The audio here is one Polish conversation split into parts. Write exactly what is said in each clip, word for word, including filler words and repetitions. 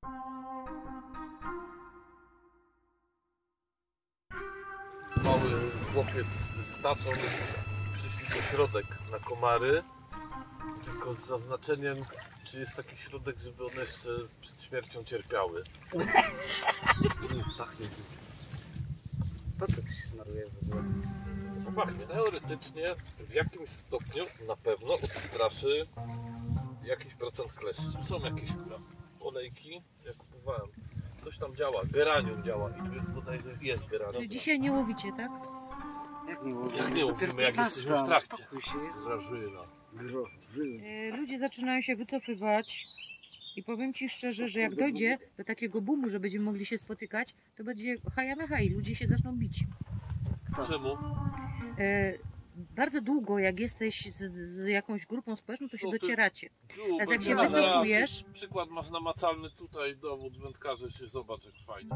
Mały chłopiec z tatą przyszli po środek na komary, tylko z zaznaczeniem, czy jest taki środek, żeby one jeszcze przed śmiercią cierpiały. Pachnie. Po co to się smaruje w ogóle? No pachnie. Teoretycznie w jakimś stopniu na pewno odstraszy jakiś procent kleszczy. Są jakieś olejki, ja kupowałem. Coś tam działa, geranium działa i tu jest bodajże jest geranium. Czyli dzisiaj nie łowicie, tak? Jak nie łowimy? Jak nie łowimy, jak jesteśmy w trakcie. Spokój się, jest. Grażyna. Grażyna. E, ludzie zaczynają się wycofywać i powiem Ci szczerze, że jak dojdzie do takiego boomu, że będziemy mogli się spotykać, to będzie haja na haj, ludzie się zaczną bić. Czemu? E, bardzo długo jak jesteś z, z jakąś grupą społeczną, to się docieracie. Teraz jak się wycofujesz... Przykład masz namacalny tutaj, dowód wędkarzy, się zobacz jak fajnie.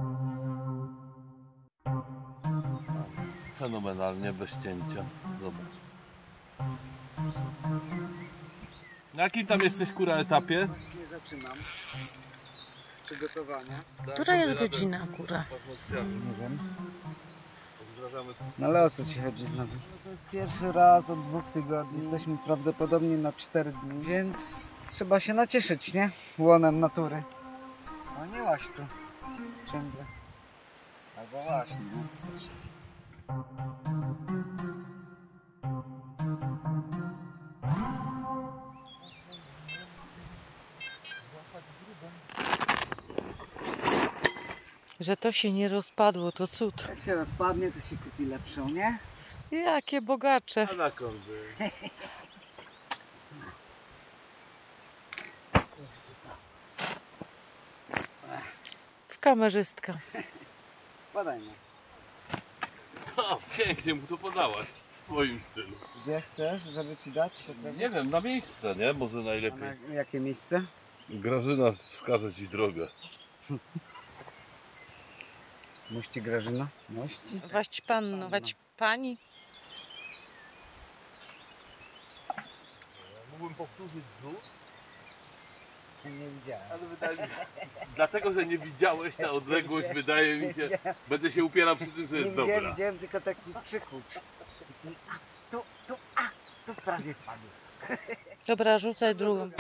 Fenomenalnie, bez cięcia. Zobacz. Na jakim tam jesteś, kura, etapie? Właśnie zaczynam przygotowania. Która jest godzina, kura? Nie wiem. Pozdrawiamy. No ale o co Ci chodzi znowu? To jest pierwszy raz od dwóch tygodni. Jesteśmy prawdopodobnie na cztery dni, więc trzeba się nacieszyć, nie? Łonem natury. A nie łaś tu. Ciągle. Albo właśnie, jak chcesz. Że to się nie rozpadło, to cud. Jak się rozpadnie, to się kupi lepszą, nie? Jakie bogacze. Anakondy. W kamerzystka. Podaj mi. O, pięknie mu to podałaś w twoim stylu. Gdzie chcesz, żeby Ci dać? Nie wiem, na miejsce, nie? Może A najlepiej. na jakie miejsce? Grażyna wskaże Ci drogę. Mości Grażyna? Mości? Waść panno, wać pani. Mógłbym powtórzyć rzut, Nie widziałem. ale wydaje mi się, dlatego, że nie widziałeś na odległość, wydaje mi się, będę się upierał przy tym, że Nie jest widziałem, dobra. widziałem tylko taki przykucz. Taki, a, tu, tu, a, tu prawie wpadł. Dobra, rzucaj drugą.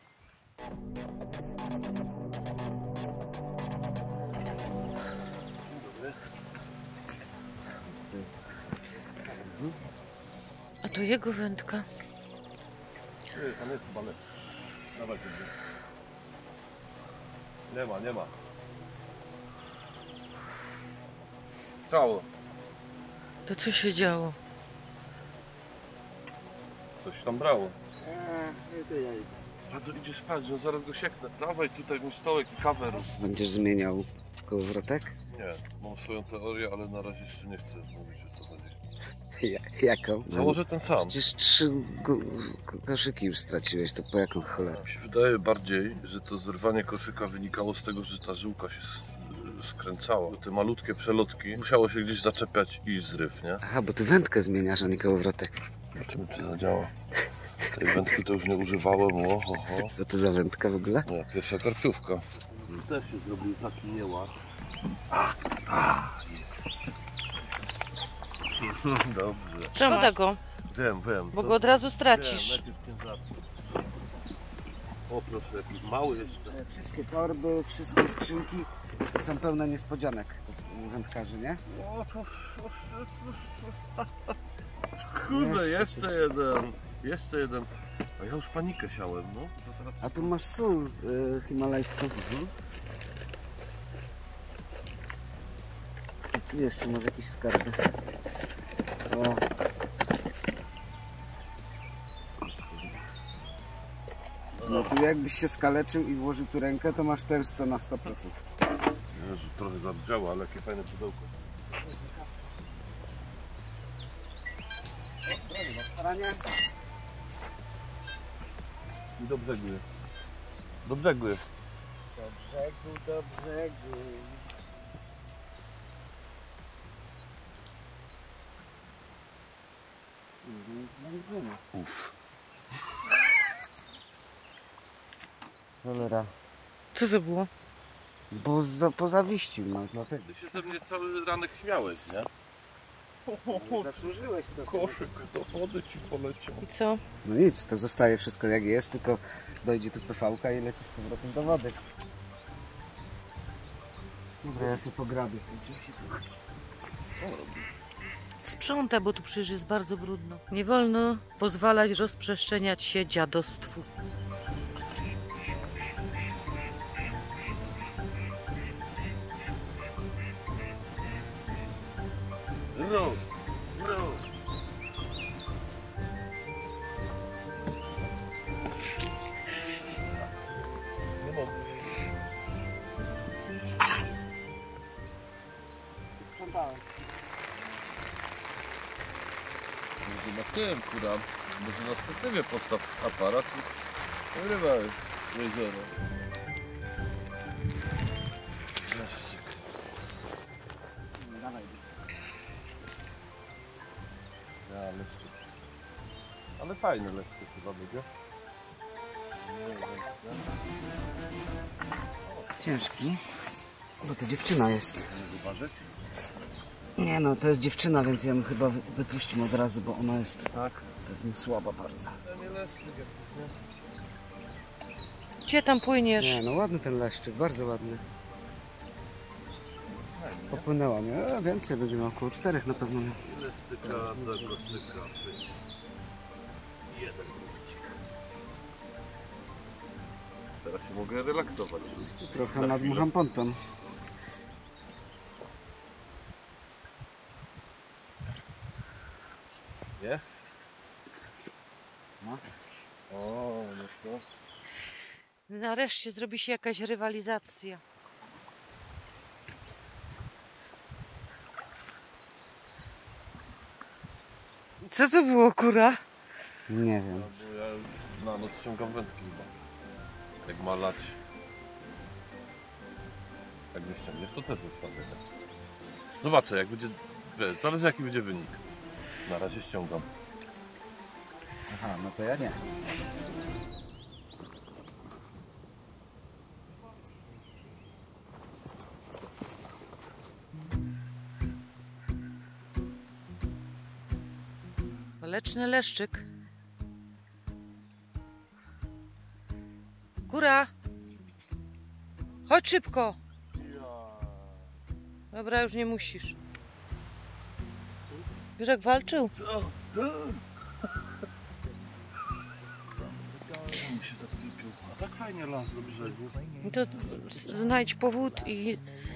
A to jego wędka. Ty, tam jest chyba lepszy. Dawaj tu. Nie ma, nie ma. Strzało. To co się działo? Coś tam brało. Eee, to ja idę. A to idzie spać, że zaraz go sieknę. Dawaj tutaj mój stołek i kawę rób. Będziesz zmieniał kołowrotek? Nie, mam swoją teorię, ale na razie jeszcze nie chcę mówić, o co chodzi. Ja, jaką? Założę ten sam. Przecież trzy go, ko, koszyki już straciłeś, to po jaką cholerę? Mi się wydaje bardziej, że to zerwanie koszyka wynikało z tego, że ta żyłka się skręcała. Te malutkie przelotki musiało się gdzieś zaczepiać i zryw, nie? Aha, bo ty wędkę zmieniasz, a nie kołowrotek. Zobaczymy, czy zadziała. Tej wędki to już nie używałem, oho, ho. Co to za wędka w ogóle? Nie, pierwsza karpiówka. Też się zrobił taki nieład. A, a, jest. Dobrze. Szkoda go, Wiem, wiem. bo to- go od razu wiem, stracisz. najpierw ciężarki. O proszę, jakiś mały jeszcze. Wszystkie torby, wszystkie skrzynki są pełne niespodzianek wędkarzy, nie? Kurde, Jeszcze jeszcze jeden. Jeszcze jeden. A ja już panikę siałem, no. To teraz... A tu masz sól y, himalajską. Mhm. Tu jeszcze masz jakieś skarby. O. No tu jakbyś się skaleczył i włożył tu rękę, to masz też co na sto procent. Jezu, trochę zabrzmiało, ale jakie fajne pudełko. Staranie. I do brzegu jest. Do brzegu jest. Do brzegu, do brzegu. Uff. Cholera. Co to było? Bo za, pozawiścił, no dlatego. Ty się ze mnie cały ranek śmiałeś, nie? Zasłużyłeś sobie. Koszyk do wody ci poleciał. I co? No nic, to zostaje wszystko jak jest, tylko dojdzie tu P V-ka i leci z powrotem do wody. Dobra, ja sobie pograbię. Sprząta, bo tu przecież jest bardzo brudno. Nie wolno pozwalać rozprzestrzeniać się dziadostwu. Roz, roz. Nie mogę. Sprzątałem. Może na tym, kurwa, może na statywie postaw aparat i nagrywaj jezioro. Leszczyk. Dawaj. Ja, leszczyk. Ale fajny leszczyk chyba będzie. Ciężki. Bo to dziewczyna jest. Nie wyważyć? Nie no, to jest dziewczyna, więc ja ją chyba wy- wypuścimy od razu, bo ona jest Tak. pewnie słaba bardzo. Ja nie leszczyk jakiś, nie? Gdzie tam płyniesz? Nie no, ładny ten leszczyk, bardzo ładny. Popłynęła mnie, e, więcej będziemy około czterech na pewno. Leszczyka do koszyka. Jeden punkcik. Teraz się mogę relaksować. Trochę Na nadmucham ponton. Jest? No. O, no to. Nareszcie zrobi się jakaś rywalizacja. Co to było, kura? Nie Ja, wiem. bo ja na noc ściągam wędki chyba. Jak ma lać. Jak nie ściągniesz, to też zostawię. Tak? Zobaczę, jak będzie. Wiesz, zależy jaki będzie wynik. Na razie ściągam. Aha, no to ja nie. Waleczny leszczyk. Kura! Chodź szybko! Dobra, już nie musisz. Wiesz jak walczył? A tak fajnie las do brzegu. I to znajdź powód i,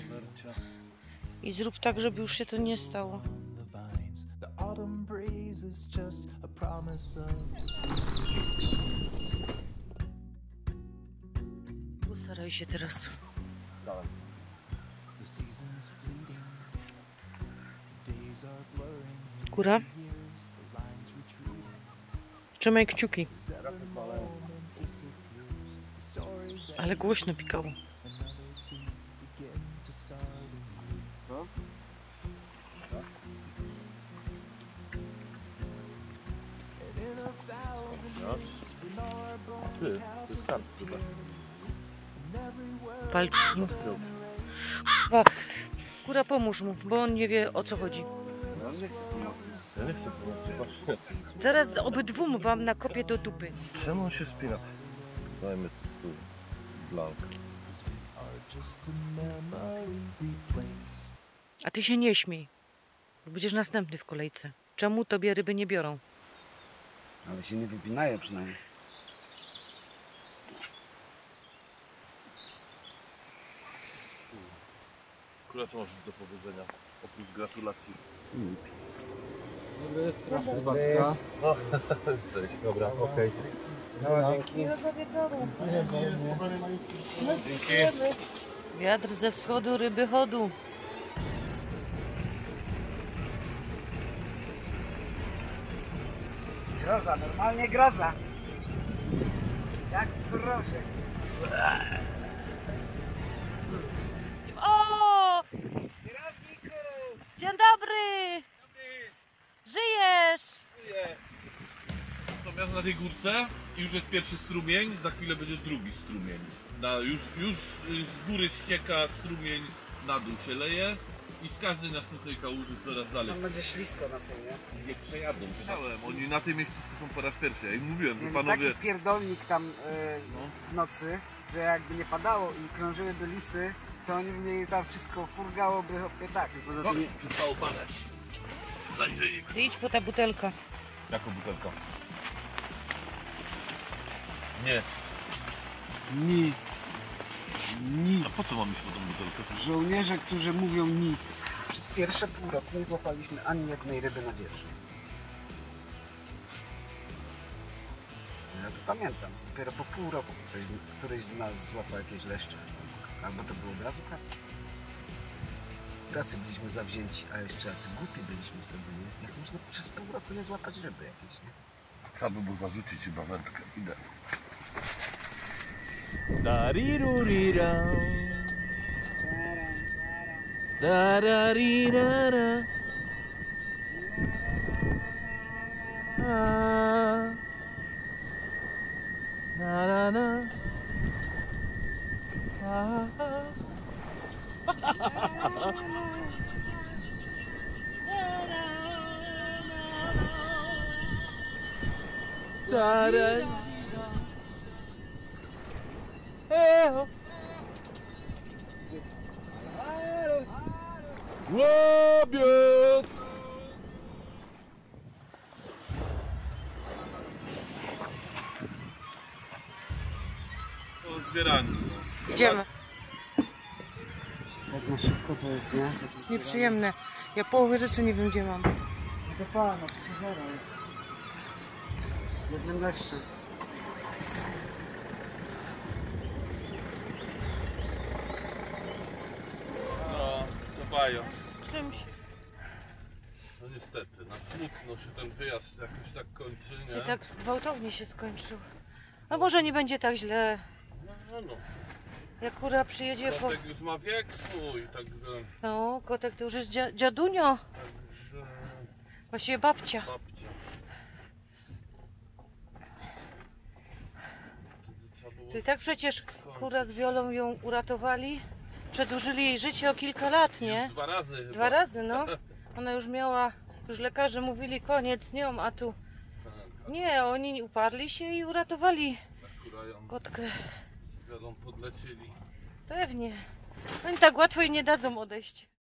i zrób tak, żeby już się to nie stało. The autumn breeze is just a promise of Postaraj się teraz. Dałem. the seasons fleeting. Days are blurring. Kura, Years, the lines retreating. trzymaj kciuki. As every moment disappears, the stories end, Ale głośno pikało. another to begin to start anew. And in a thousand No. years, when our bones Ty, have to jest karp chyba. everywhere Walcz. Kurwa, Kura, pomóż mu, bo on nie wie o co chodzi. No nie chcę pomocy. Ja nie chcę powiedzieć, właśnie. Zaraz obydwóm wam nakopię do dupy. Czemu on się spina? Dajmy tu blank. are just a memory replaced. A ty się nie śmiej. Bo będziesz następny w kolejce. Czemu tobie ryby nie biorą? Ale się nie wypinaje przynajmniej. Która co masz do powiedzenia? Oprócz gratulacji. Nic. Zobaczka. Cześć, dobra, okej. No, dzięki. Dzięki. Wiatr ze wschodu, ryby chodu. Groza, normalnie groza. Jak w proszę. O! Kierowniku! Dzień dobry! Żyjesz! Natomiast na tej górce już jest pierwszy strumień, za chwilę będzie drugi strumień. Na, już, już z góry ścieka strumień, na dół się leje i z każdej następnej kałuży coraz dalej. Tam będzie ślisko na tym, nie? Nie przejadą. Pytałem, oni na tej miejscu są po raz pierwszy. Ja im mówiłem, że Mieli panowie... taki pierdolnik tam y, No. w nocy, że jakby nie padało i krążyłyby lisy, to oni by mieli tam wszystko, furgałoby hopie tak. Poza No, tym nie... przestało padać. Zajrzyjmy. Idź po ta butelka. Jaką butelkę? Nie. Ni. Ni. A po co mam iść po tą butelkę? Żołnierze, którzy mówią ni. Przez pierwsze pół roku nie złapaliśmy ani jednej ryby na dzierży. Ja to pamiętam. Dopiero po pół roku ktoś z, któryś z nas złapał jakieś leszcze. Albo to było od razu tak. Tacy byliśmy zawzięci, a jeszcze tacy głupi byliśmy wtedy, nie? Jak można przez pół roku nie złapać ryby jakiejś, nie? Trzeba by było zarzucić chyba wędkę. Idę. Da-ri-ru-ri-ra. Da-da-ri-ra-ra. Ah. Na-na-na. Ah. Da-da. Hey-ho. Łobiot! To zbieranie. Idziemy. Tak na szybko to jest, nie? Nieprzyjemne. Ja połowy rzeczy nie wiem gdzie mam. No to pana, to zero jest. Jednym leszczem. No, to bajo. Czymś. No niestety, na smutno się ten wyjazd jakoś tak kończy, nie? I tak gwałtownie się skończył. A może nie będzie tak źle. No, no. Jak kura przyjedzie po... Kotek już ma wiek swój, także... No, kotek to już jest dzia dziadunio. Także... Właściwie babcia. babcia. Trzeba było... To i tak przecież kura z Wiolą ją uratowali. Przedłużyli jej życie o kilka lat, nie? Już dwa razy chyba. Dwa razy, no. Ona już miała, już lekarze mówili koniec z nią, a tu Tak, nie, oni uparli się i uratowali akurat ją kotkę. z wiadą podlecieli. Pewnie. Oni tak łatwo jej nie dadzą odejść.